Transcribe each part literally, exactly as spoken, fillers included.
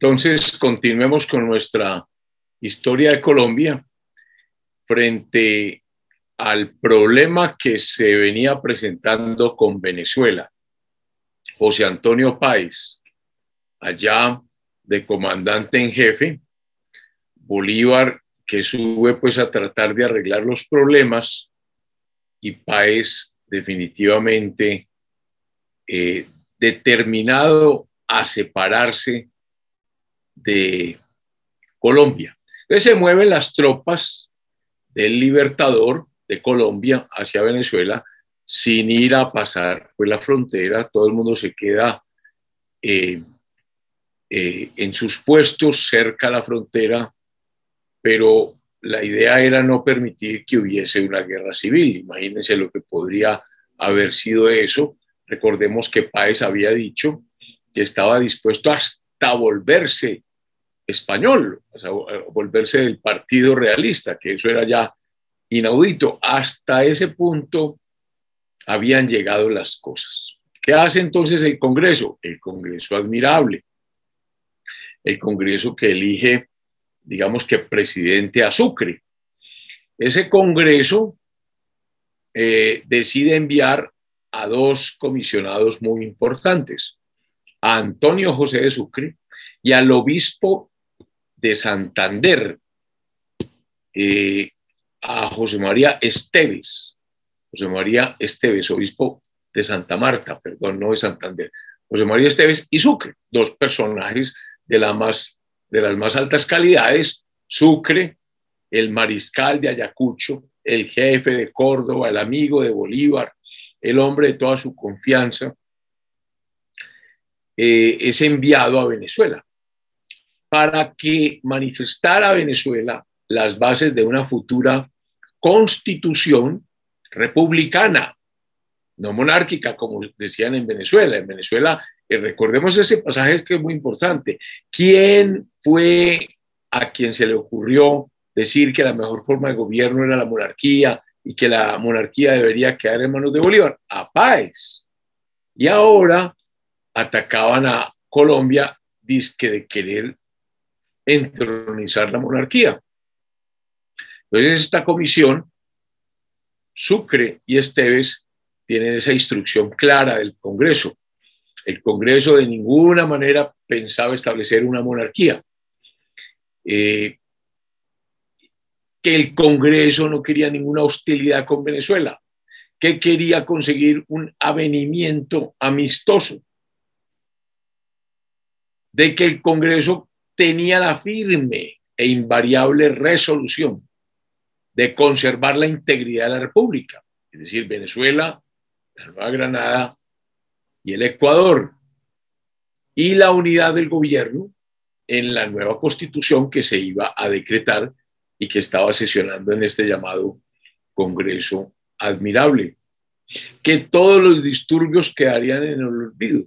Entonces, continuemos con nuestra historia de Colombia frente al problema que se venía presentando con Venezuela. José Antonio Páez, allá de comandante en jefe, Bolívar que sube pues a tratar de arreglar los problemas y Páez definitivamente eh, determinado a separarse de Colombia. Entonces se mueven las tropas del Libertador de Colombia hacia Venezuela sin ir a pasar pues la frontera. Todo el mundo se queda eh, eh, en sus puestos cerca a la frontera, pero la idea era no permitir que hubiese una guerra civil. Imagínense lo que podría haber sido eso. Recordemos que Páez había dicho que estaba dispuesto hasta volverse español, o sea, volverse del Partido Realista, que eso era ya inaudito. Hasta ese punto habían llegado las cosas. ¿Qué hace entonces el Congreso? El Congreso admirable. El Congreso que elige, digamos que presidente a Sucre. Ese Congreso eh, decide enviar a dos comisionados muy importantes, a Antonio José de Sucre y al obispo de Santander, eh, a José María Esteves, José María Esteves, obispo de Santa Marta, perdón, no de Santander, José María Esteves y Sucre, dos personajes de, la más, de las más altas calidades. Sucre, el mariscal de Ayacucho, el jefe de Córdoba, el amigo de Bolívar, el hombre de toda su confianza, eh, es enviado a Venezuela para que manifestara a Venezuela las bases de una futura constitución republicana, no monárquica, como decían en Venezuela. En Venezuela, eh, recordemos ese pasaje que es muy importante. ¿Quién fue a quien se le ocurrió decir que la mejor forma de gobierno era la monarquía y que la monarquía debería quedar en manos de Bolívar? A Páez. Y ahora atacaban a Colombia, dizque de querer entronizar la monarquía. Entonces esta comisión, Sucre y Esteves, tienen esa instrucción clara del Congreso. El Congreso de ninguna manera pensaba establecer una monarquía. Eh, que el Congreso no quería ninguna hostilidad con Venezuela, que quería conseguir un avenimiento amistoso, de que el Congreso tenía la firme e invariable resolución de conservar la integridad de la República, es decir, Venezuela, la Nueva Granada y el Ecuador, y la unidad del gobierno en la nueva constitución que se iba a decretar y que estaba sesionando en este llamado Congreso admirable, que todos los disturbios quedarían en el olvido.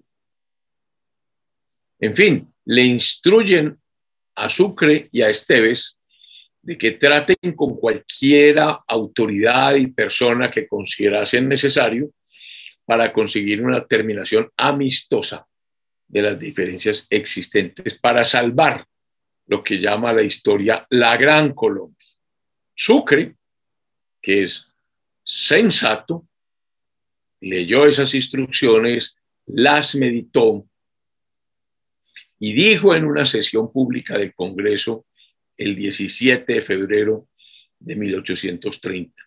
En fin, le instruyen a Sucre y a Esteves de que traten con cualquiera autoridad y persona que considerasen necesario para conseguir una terminación amistosa de las diferencias existentes para salvar lo que llama la historia la Gran Colombia. Sucre, que es sensato, leyó esas instrucciones, las meditó y dijo en una sesión pública del Congreso el diecisiete de febrero de mil ochocientos treinta.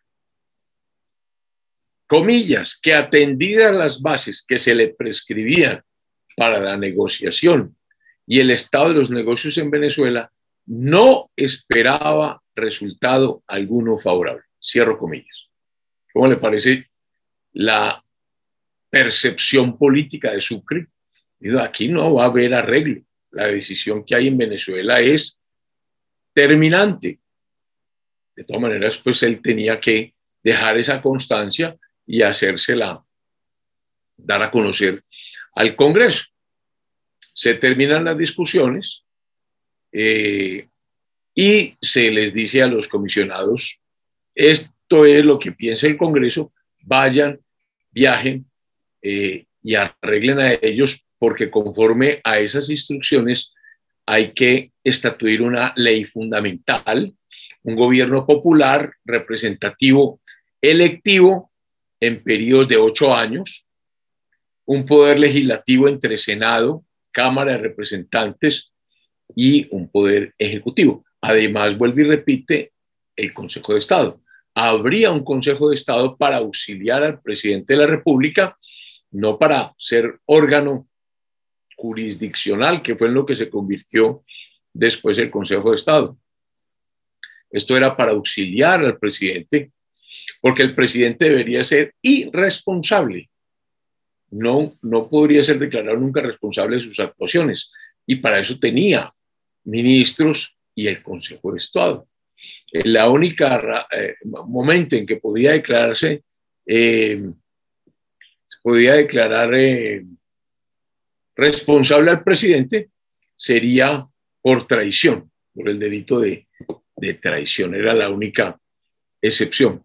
Comillas, que atendidas las bases que se le prescribían para la negociación y el estado de los negocios en Venezuela, no esperaba resultado alguno favorable. Cierro comillas. ¿Cómo le parece la percepción política de Sucre? Digo, aquí no va a haber arreglo. La decisión que hay en Venezuela es terminante. De todas maneras, pues él tenía que dejar esa constancia y hacérsela dar a conocer al Congreso. Se terminan las discusiones eh, y se les dice a los comisionados, esto es lo que piensa el Congreso, vayan, viajen eh, y arreglen a ellos, porque conforme a esas instrucciones hay que estatuir una ley fundamental, un gobierno popular, representativo, electivo en periodos de ocho años, un poder legislativo entre Senado, Cámara de Representantes y un poder ejecutivo. Además, vuelve y repite el Consejo de Estado. Habría un Consejo de Estado para auxiliar al presidente de la República, no para ser órgano jurisdiccional, que fue en lo que se convirtió después el Consejo de Estado. Esto era para auxiliar al presidente, porque el presidente debería ser irresponsable. No, no podría ser declarado nunca responsable de sus actuaciones. Y para eso tenía ministros y el Consejo de Estado. La única eh, momento en que podía declararse, eh, se podía declarar eh, responsable al presidente sería por traición, por el delito de, de traición. Era la única excepción.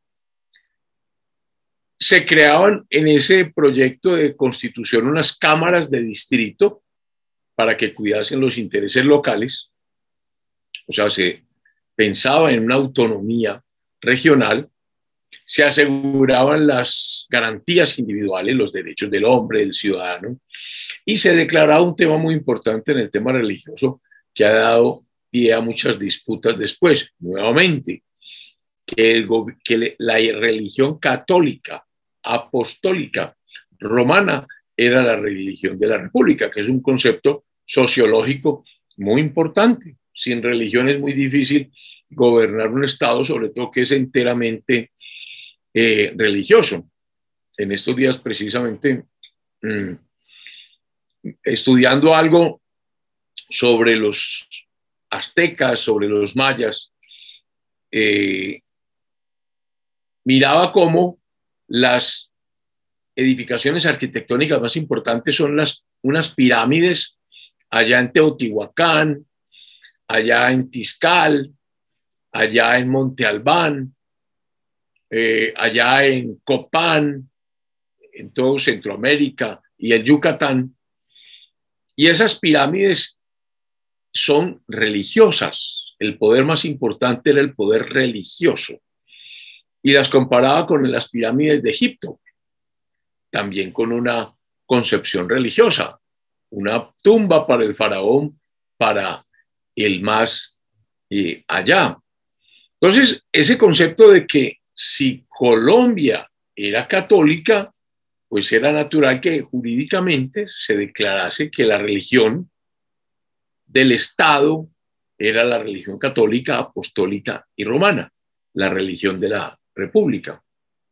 Se creaban en ese proyecto de constitución unas cámaras de distrito para que cuidasen los intereses locales. O sea, se pensaba en una autonomía regional, se aseguraban las garantías individuales, los derechos del hombre, del ciudadano, y se declaraba un tema muy importante en el tema religioso que ha dado pie a muchas disputas después, nuevamente, que, el, que la religión católica, apostólica, romana, era la religión de la República, que es un concepto sociológico muy importante. Sin religión es muy difícil gobernar un Estado, sobre todo que es enteramente eh, religioso. En estos días, precisamente, mmm, estudiando algo sobre los aztecas, sobre los mayas, eh, miraba cómo las edificaciones arquitectónicas más importantes son las, unas pirámides allá en Teotihuacán, allá en Tiscal, allá en Monte Albán, eh, allá en Copán, en todo Centroamérica y el Yucatán. Y esas pirámides son religiosas. El poder más importante era el poder religioso. Y las comparaba con las pirámides de Egipto, también con una concepción religiosa, una tumba para el faraón, para el más eh, allá. Entonces, ese concepto de que si Colombia era católica, pues era natural que jurídicamente se declarase que la religión del Estado era la religión católica, apostólica y romana, la religión de la República.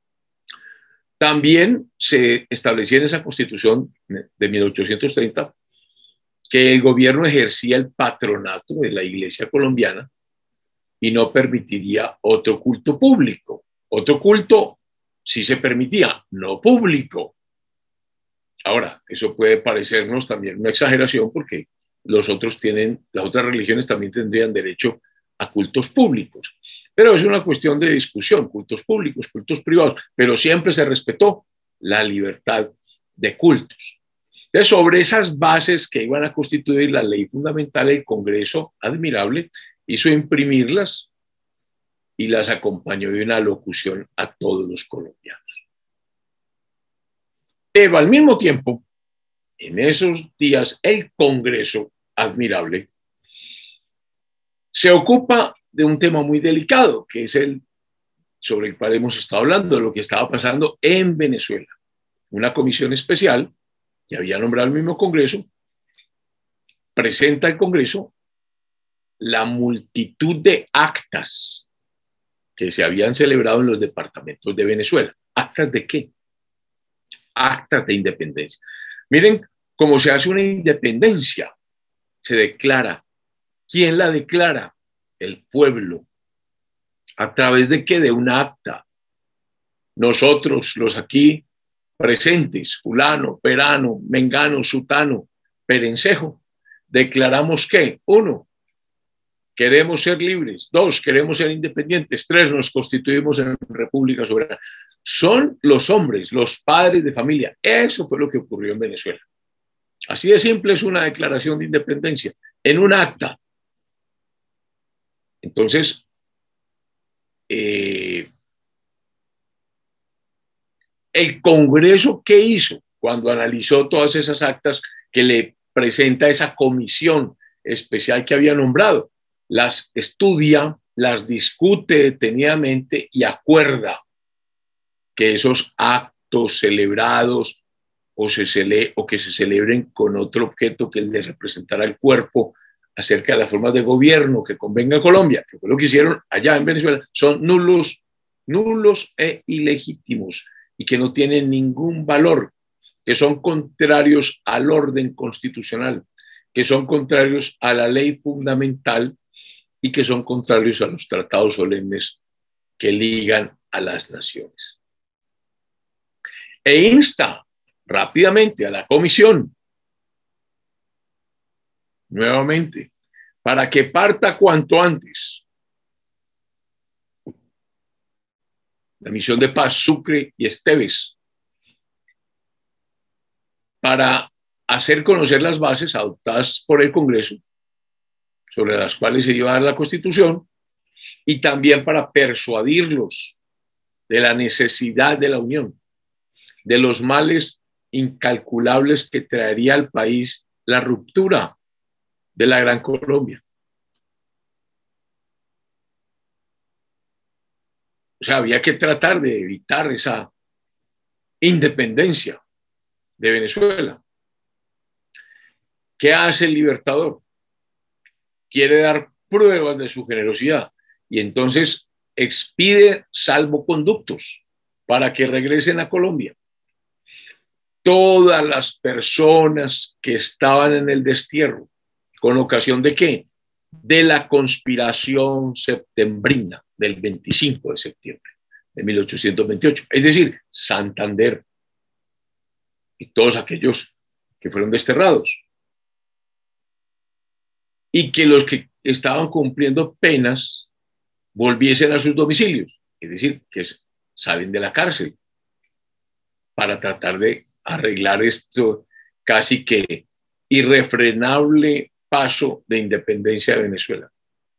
También se establecía en esa Constitución de mil ochocientos treinta que el gobierno ejercía el patronato de la Iglesia colombiana y no permitiría otro culto público. Otro culto sí se permitía, no público. Ahora, eso puede parecernos también una exageración porque los otros tienen, las otras religiones también tendrían derecho a cultos públicos. Pero es una cuestión de discusión, cultos públicos, cultos privados, pero siempre se respetó la libertad de cultos. Entonces, sobre esas bases que iban a constituir la ley fundamental, el Congreso, admirable, hizo imprimirlas y las acompañó de una locución a todos los colombianos. Pero al mismo tiempo, en esos días, el Congreso, admirable, se ocupa de un tema muy delicado, que es el sobre el cual hemos estado hablando, de lo que estaba pasando en Venezuela. Una comisión especial que había nombrado el mismo Congreso, presenta al Congreso la multitud de actas que se habían celebrado en los departamentos de Venezuela. ¿Actas de qué? Actas de independencia. Miren cómo se hace una independencia. Se declara. ¿Quién la declara? El pueblo. ¿A través de qué? De una acta. Nosotros, los aquí presentes, fulano, perano, mengano, sutano, perencejo, declaramos que, uno, queremos ser libres, dos, queremos ser independientes, tres, nos constituimos en república soberana. Son los hombres, los padres de familia. Eso fue lo que ocurrió en Venezuela. Así de simple es una declaración de independencia. en un acta. Entonces, eh, el Congreso, ¿qué hizo cuando analizó todas esas actas que le presenta esa comisión especial que había nombrado? Las estudia, las discute detenidamente y acuerda que esos actos celebrados o, se cele o que se celebren con otro objeto que el de representar al cuerpo acerca de las formas de gobierno que convenga a Colombia, que fue lo que hicieron allá en Venezuela, son nulos, nulos e ilegítimos y que no tienen ningún valor, que son contrarios al orden constitucional, que son contrarios a la ley fundamental y que son contrarios a los tratados solemnes que ligan a las naciones. E insta rápidamente a la comisión, nuevamente, para que parta cuanto antes la misión de paz Sucre y Esteves para hacer conocer las bases adoptadas por el Congreso sobre las cuales se iba a dar la Constitución y también para persuadirlos de la necesidad de la unión, de los males incalculables que traería al país la ruptura de la Gran Colombia. O sea, había que tratar de evitar esa independencia de Venezuela. ¿Qué hace el Libertador? Quiere dar pruebas de su generosidad y entonces expide salvoconductos para que regresen a Colombia. Todas las personas que estaban en el destierro, ¿con ocasión de qué? De la conspiración septembrina del veinticinco de septiembre de mil ochocientos veintiocho, es decir, Santander y todos aquellos que fueron desterrados. Y que los que estaban cumpliendo penas volviesen a sus domicilios, es decir, que salen de la cárcel para tratar de arreglar esto casi que irrefrenable paso de independencia de Venezuela.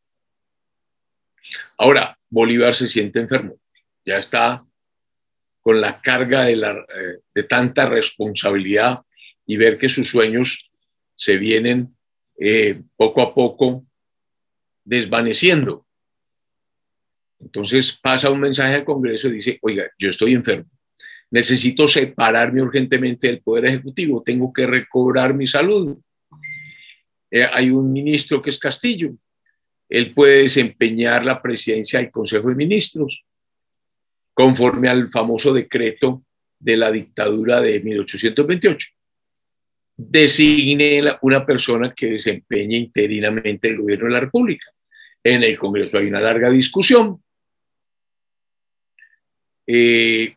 Ahora, Bolívar se siente enfermo, ya está con la carga de, la, de tanta responsabilidad y ver que sus sueños se vienen eh, poco a poco desvaneciendo. Entonces pasa un mensaje al Congreso y dice, oiga, yo estoy enfermo, necesito separarme urgentemente del Poder Ejecutivo, tengo que recobrar mi salud. Eh, hay un ministro que es Castillo, él puede desempeñar la presidencia del Consejo de Ministros, conforme al famoso decreto de la dictadura de mil ochocientos veintiocho. Designe una persona que desempeñe interinamente el gobierno de la República. En el Congreso hay una larga discusión. Eh,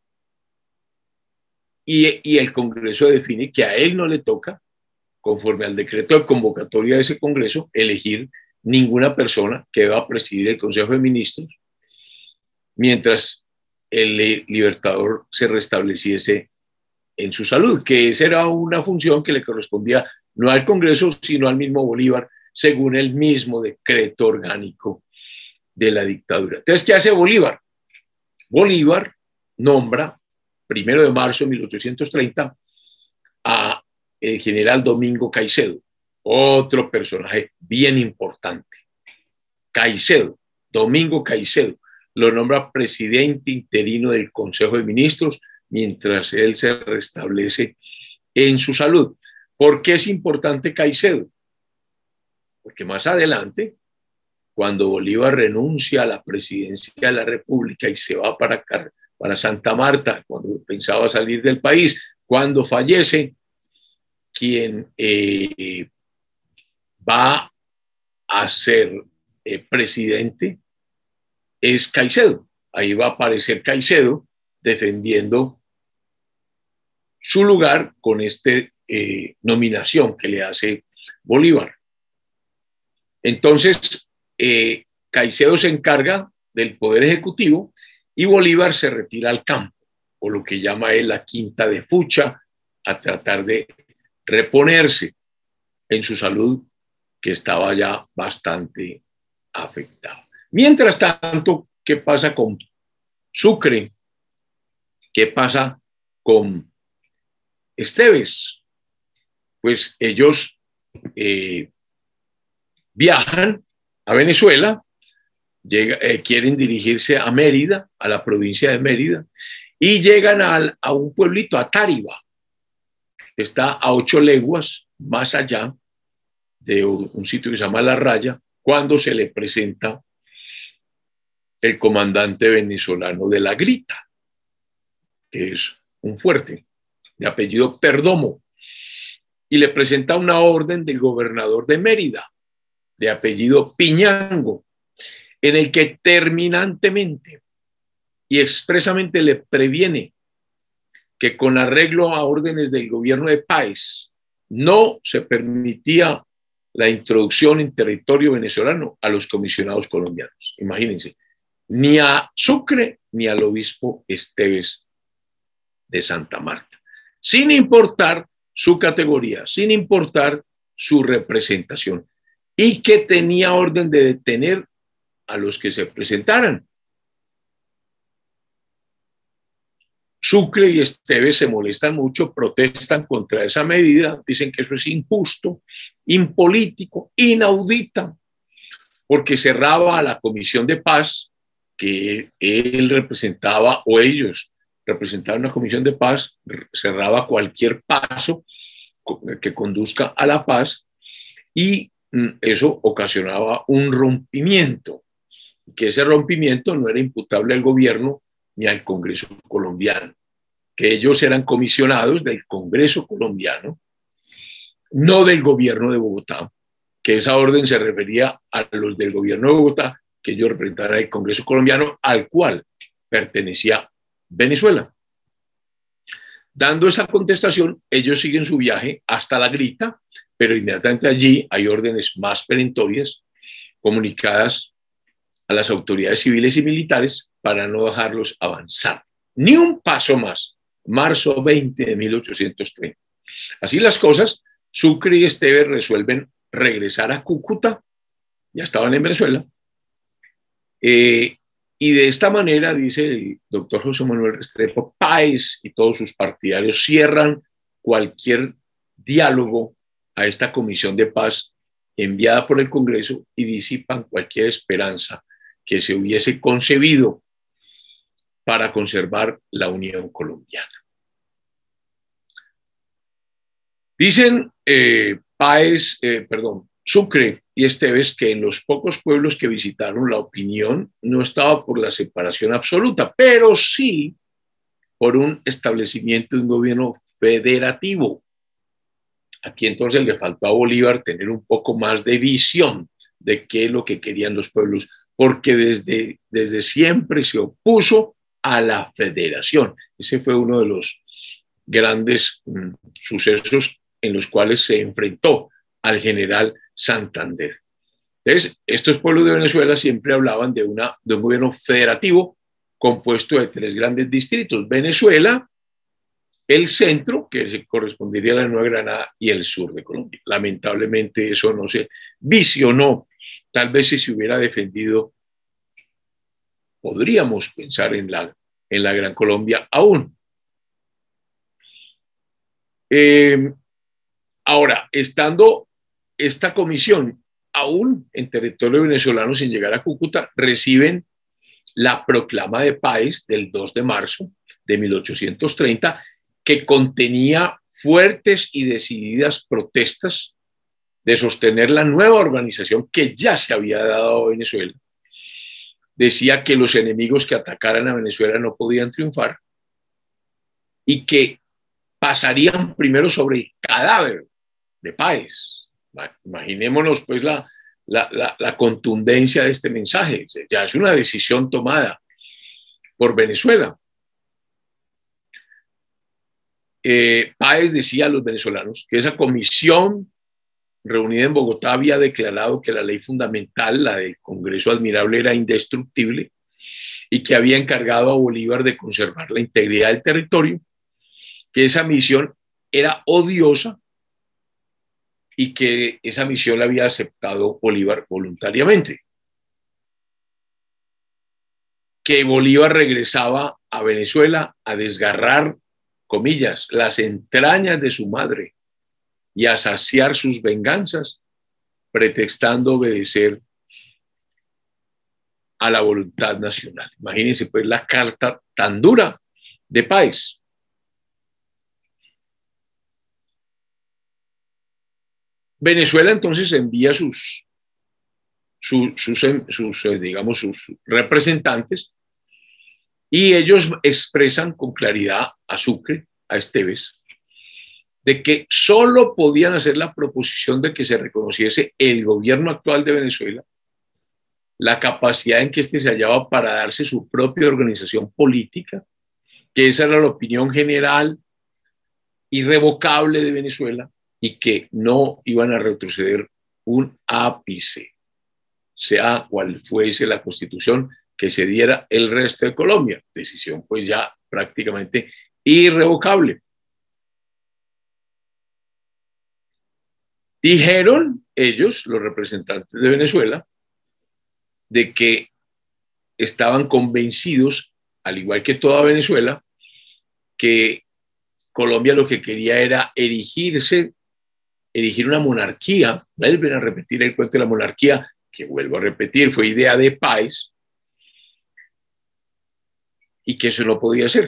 y, y el Congreso define que a él no le toca, conforme al decreto de convocatoria de ese Congreso, elegir ninguna persona que va a presidir el Consejo de Ministros, mientras el Libertador se restableciese en su salud, que esa era una función que le correspondía no al Congreso, sino al mismo Bolívar, según el mismo decreto orgánico de la dictadura. Entonces, ¿qué hace Bolívar? Bolívar nombra, primero de marzo de mil ochocientos treinta, a el general Domingo Caicedo, otro personaje bien importante. Caicedo, Domingo Caicedo, lo nombra presidente interino del Consejo de Ministros mientras él se restablece en su salud. ¿Por qué es importante Caicedo? Porque más adelante, cuando Bolívar renuncia a la presidencia de la República y se va para, para Santa Marta, cuando pensaba salir del país, cuando fallece, quien eh, va a ser eh, presidente es Caicedo. Ahí va a aparecer Caicedo defendiendo su lugar con esta eh, nominación que le hace Bolívar. Entonces, eh, Caicedo se encarga del Poder Ejecutivo y Bolívar se retira al campo, o lo que llama él la Quinta de Fucha, a tratar de reponerse en su salud que estaba ya bastante afectado. Mientras tanto, ¿qué pasa con Sucre? ¿Qué pasa con Esteves? Pues ellos eh, viajan a Venezuela, llega, eh, quieren dirigirse a Mérida, a la provincia de Mérida, y llegan a, a un pueblito, a Táriba, que está a ocho leguas más allá de un, un sitio que se llama La Raya, cuando se le presenta el comandante venezolano de la Grita, que es un fuerte, de apellido Perdomo, y le presenta una orden del gobernador de Mérida, de apellido Piñango, en el que terminantemente y expresamente le previene que con arreglo a órdenes del gobierno de Páez no se permitía la introducción en territorio venezolano a los comisionados colombianos. Imagínense, ni a Sucre ni al obispo Esteves de Santa Marta, sin importar su categoría, sin importar su representación, y que tenía orden de detener a los que se presentaran. Sucre y Esteves se molestan mucho, protestan contra esa medida, dicen que eso es injusto, impolítico, inaudita, porque cerraba a la Comisión de Paz, que él representaba, o ellos representaban una Comisión de Paz, cerraba cualquier paso que conduzca a la paz, y eso ocasionaba un rompimiento, que ese rompimiento no era imputable al gobierno ni al Congreso colombiano, que ellos eran comisionados del Congreso colombiano, no del gobierno de Bogotá, que esa orden se refería a los del gobierno de Bogotá, que ellos representaran el Congreso colombiano al cual pertenecía Venezuela. Dando esa contestación, ellos siguen su viaje hasta La Grita, pero inmediatamente allí hay órdenes más perentorias comunicadas a las autoridades civiles y militares para no dejarlos avanzar ni un paso más. Marzo veinte de mil ochocientos treinta. Así las cosas, Sucre y Esteves resuelven regresar a Cúcuta, ya estaban en Venezuela, eh, y de esta manera, dice el doctor José Manuel Restrepo, Páez y todos sus partidarios cierran cualquier diálogo a esta comisión de paz enviada por el Congreso y disipan cualquier esperanza que se hubiese concebido para conservar la Unión Colombiana. Dicen eh, Páez, eh, perdón, Sucre y Esteves que en los pocos pueblos que visitaron la opinión no estaba por la separación absoluta, pero sí por un establecimiento de un gobierno federativo. Aquí entonces le faltó a Bolívar tener un poco más de visión de qué es lo que querían los pueblos, porque desde, desde siempre se opuso a la federación. Ese fue uno de los grandes mm, sucesos en los cuales se enfrentó al general Santander. Entonces, estos pueblos de Venezuela siempre hablaban de, una, de un gobierno federativo compuesto de tres grandes distritos: Venezuela, el centro, que se correspondería a la Nueva Granada, y el sur de Colombia. Lamentablemente eso no se visionó. Tal vez si se hubiera defendido, podríamos pensar en la, en la Gran Colombia aún. Eh, ahora, estando esta comisión aún en territorio venezolano sin llegar a Cúcuta, reciben la proclama de Páez del dos de marzo de mil ochocientos treinta, que contenía fuertes y decididas protestas de sostener la nueva organización que ya se había dado a Venezuela. Decía que los enemigos que atacaran a Venezuela no podían triunfar y que pasarían primero sobre el cadáver de Páez. Imaginémonos pues la, la, la, la contundencia de este mensaje. Ya es una decisión tomada por Venezuela. Eh, Páez decía a los venezolanos que esa comisión reunida en Bogotá había declarado que la ley fundamental, la del Congreso Admirable, era indestructible y que había encargado a Bolívar de conservar la integridad del territorio, que esa misión era odiosa y que esa misión la había aceptado Bolívar voluntariamente. Que Bolívar regresaba a Venezuela a desgarrar, comillas, las entrañas de su madre y a saciar sus venganzas, pretextando obedecer a la voluntad nacional. Imagínense pues la carta tan dura de Páez. Venezuela entonces envía sus, sus, sus, sus, digamos, sus representantes y ellos expresan con claridad a Sucre, a Esteves, de que solo podían hacer la proposición de que se reconociese el gobierno actual de Venezuela, la capacidad en que éste se hallaba para darse su propia organización política, que esa era la opinión general irrevocable de Venezuela y que no iban a retroceder un ápice, sea cual fuese la constitución que se diera el resto de Colombia. Decisión pues ya prácticamente irrevocable. Dijeron ellos, los representantes de Venezuela, de que estaban convencidos, al igual que toda Venezuela, que Colombia lo que quería era erigirse, erigir una monarquía. Vuelven a repetir el cuento de la monarquía, que vuelvo a repetir, fue idea de Páez, y que eso no podía ser.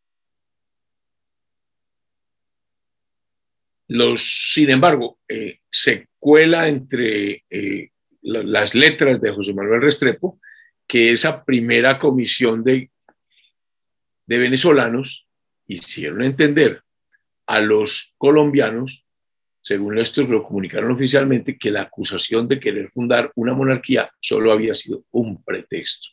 Los, sin embargo, eh, se cuela entre eh, las letras de José Manuel Restrepo que esa primera comisión de, de venezolanos hicieron entender a los colombianos, según estos lo comunicaron oficialmente, que la acusación de querer fundar una monarquía solo había sido un pretexto.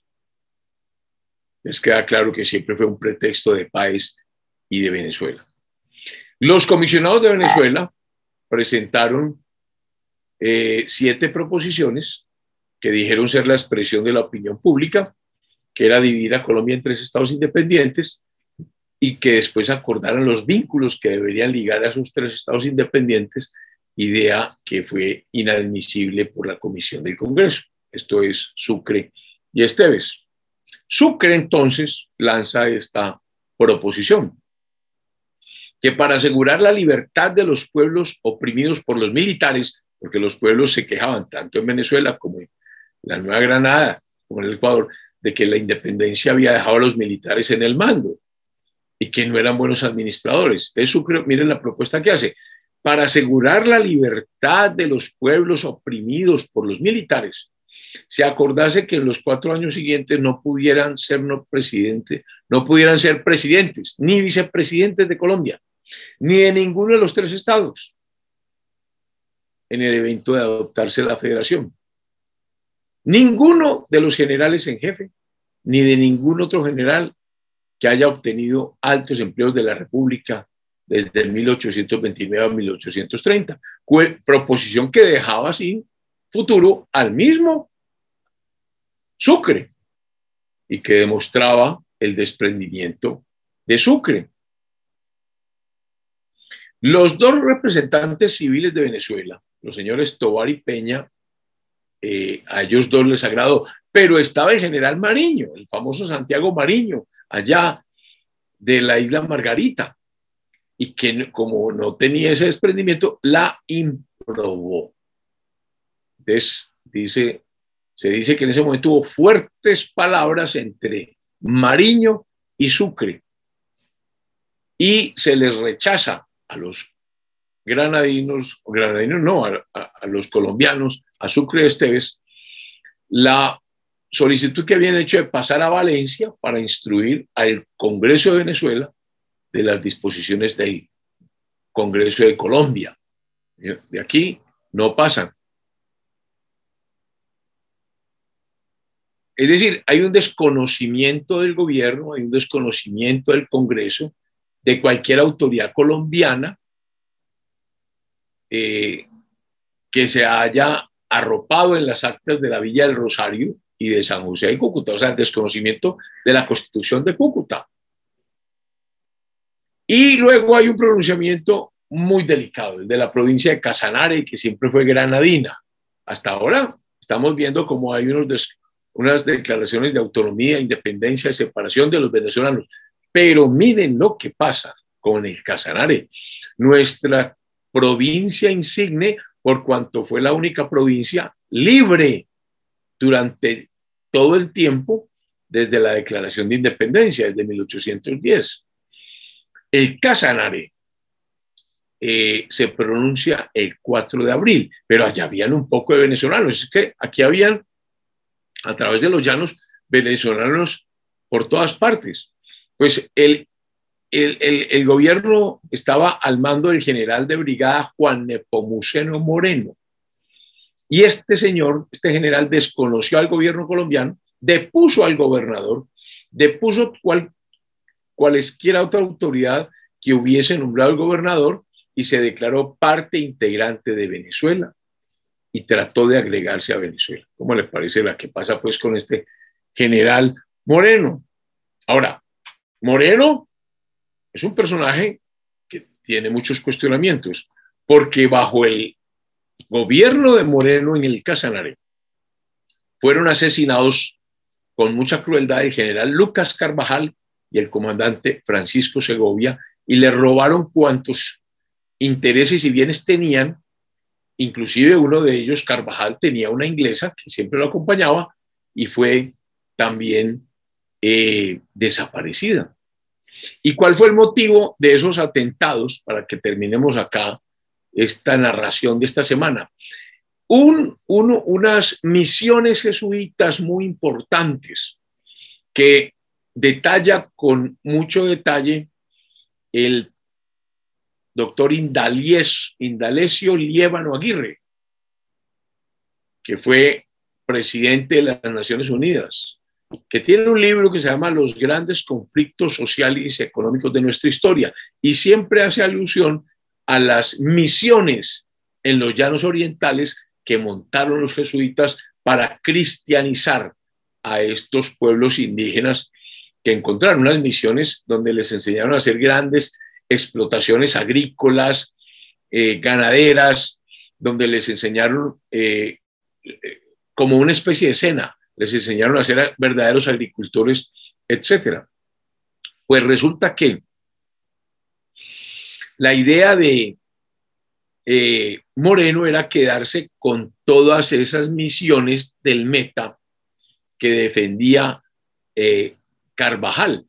Les queda claro que siempre fue un pretexto de Páez y de Venezuela. Los comisionados de Venezuela presentaron eh, siete proposiciones que dijeron ser la expresión de la opinión pública, que era dividir a Colombia en tres estados independientes y que después acordaran los vínculos que deberían ligar a esos tres estados independientes, idea que fue inadmisible por la Comisión del Congreso. Esto es Sucre y Esteves. Sucre entonces lanza esta proposición, que para asegurar la libertad de los pueblos oprimidos por los militares, porque los pueblos se quejaban tanto en Venezuela como en la Nueva Granada, como en el Ecuador, de que la independencia había dejado a los militares en el mando y que no eran buenos administradores. Entonces Sucre, miren la propuesta que hace, para asegurar la libertad de los pueblos oprimidos por los militares, se acordase que en los cuatro años siguientes no pudieran ser no presidente, no pudieran ser presidentes ni vicepresidentes de Colombia, ni de ninguno de los tres estados, en el evento de adoptarse la federación. Ninguno de los generales en jefe, ni de ningún otro general que haya obtenido altos empleos de la República desde mil ochocientos veintinueve a mil ochocientos treinta. Proposición que dejaba sin futuro al mismo Sucre y que demostraba el desprendimiento de Sucre. Los dos representantes civiles de Venezuela, los señores Tovar y Peña, eh, a ellos dos les agradó, pero estaba el general Mariño, el famoso Santiago Mariño, allá de la isla Margarita, y que como no tenía ese desprendimiento, la improbó. Entonces, dice, se dice que en ese momento hubo fuertes palabras entre Mariño y Sucre, y se les rechaza a los granadinos, o granadinos no, a, a, a los colombianos, a Sucre y Esteves, la solicitud que habían hecho de pasar a Valencia para instruir al Congreso de Venezuela de las disposiciones del Congreso de Colombia. De aquí no pasan. Es decir, hay un desconocimiento del gobierno, hay un desconocimiento del Congreso, de cualquier autoridad colombiana eh, que se haya arropado en las actas de la Villa del Rosario y de San José de Cúcuta, o sea, el desconocimiento de la Constitución de Cúcuta. Y luego hay un pronunciamiento muy delicado, el de la provincia de Casanare, que siempre fue granadina. Hasta ahora estamos viendo cómo hay unos des, unas declaraciones de autonomía, independencia, separación de los venezolanos. Pero miren lo que pasa con el Casanare, nuestra provincia insigne, por cuanto fue la única provincia libre durante todo el tiempo desde la declaración de independencia, desde mil ochocientos diez. El Casanare eh, se pronuncia el cuatro de abril, pero allá habían un poco de venezolanos. Es que aquí habían, a través de los llanos, venezolanos por todas partes. Pues el, el, el, el gobierno estaba al mando del general de brigada Juan Nepomuceno Moreno. Y este señor, este general, desconoció al gobierno colombiano, depuso al gobernador, depuso cual, cualesquiera otra autoridad que hubiese nombrado al gobernador y se declaró parte integrante de Venezuela y trató de agregarse a Venezuela. ¿Cómo les parece la que pasa pues con este general Moreno? Ahora, Moreno es un personaje que tiene muchos cuestionamientos, porque bajo el gobierno de Moreno en el Casanare fueron asesinados con mucha crueldad el general Lucas Carvajal y el comandante Francisco Segovia, y le robaron cuantos intereses y bienes tenían. Inclusive uno de ellos, Carvajal, tenía una inglesa que siempre lo acompañaba y fue también eh, desaparecida. ¿Y cuál fue el motivo de esos atentados? Para que terminemos acá esta narración de esta semana. Un, uno, unas misiones jesuitas muy importantes que detalla con mucho detalle el doctor Indalies, Indalecio Liévano Aguirre, que fue presidente de las Naciones Unidas, que tiene un libro que se llama Los grandes conflictos sociales y económicos de nuestra historia, y siempre hace alusión a las misiones en los llanos orientales que montaron los jesuitas para cristianizar a estos pueblos indígenas que encontraron, unas misiones donde les enseñaron a hacer grandes explotaciones agrícolas, eh, ganaderas, donde les enseñaron eh, eh, como una especie de cena, les enseñaron a ser verdaderos agricultores, etcétera. Pues resulta que la idea de eh, Moreno era quedarse con todas esas misiones del Meta que defendía eh, Carvajal,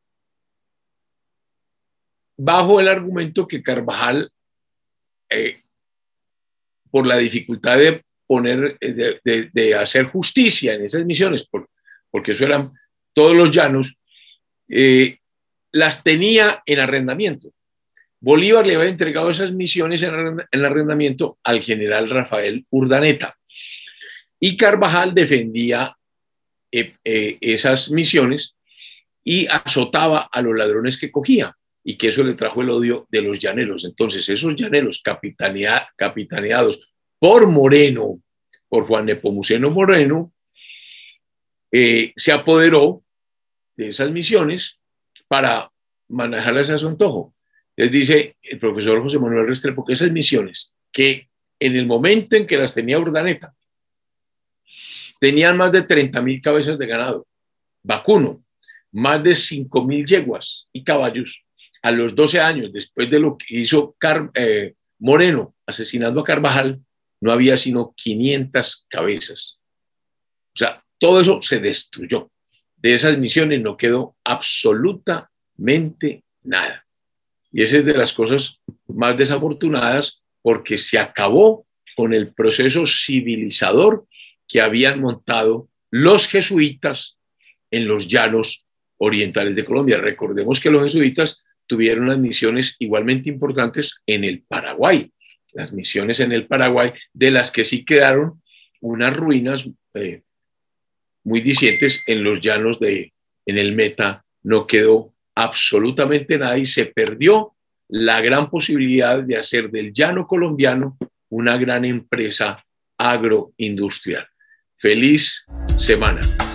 bajo el argumento que Carvajal, eh, por la dificultad de poner, de, de, de hacer justicia en esas misiones, por, porque eso eran todos los llanos, eh, las tenía en arrendamiento. Bolívar le había entregado esas misiones en el arrendamiento al general Rafael Urdaneta, y Carvajal defendía eh, eh, esas misiones y azotaba a los ladrones que cogía, y que eso le trajo el odio de los llaneros. Entonces esos llaneros capitanea, capitaneados por Moreno, por Juan Nepomuceno Moreno, eh, se apoderó de esas misiones para manejarlas a su antojo. Les dice el profesor José Manuel Restrepo que esas misiones, que en el momento en que las tenía Urdaneta, tenían más de treinta mil cabezas de ganado vacuno, más de cinco mil yeguas y caballos. A los doce años, después de lo que hizo Car eh, Moreno asesinando a Carvajal, no había sino quinientas cabezas. O sea, todo eso se destruyó. De esas misiones no quedó absolutamente nada. Y esa es de las cosas más desafortunadas, porque se acabó con el proceso civilizador que habían montado los jesuitas en los llanos orientales de Colombia. Recordemos que los jesuitas tuvieron unas misiones igualmente importantes en el Paraguay, las misiones en el Paraguay, de las que sí quedaron unas ruinas eh, muy dicientes. En los llanos de, en el Meta, no quedó absolutamente nada y se perdió la gran posibilidad de hacer del llano colombiano una gran empresa agroindustrial. Feliz semana.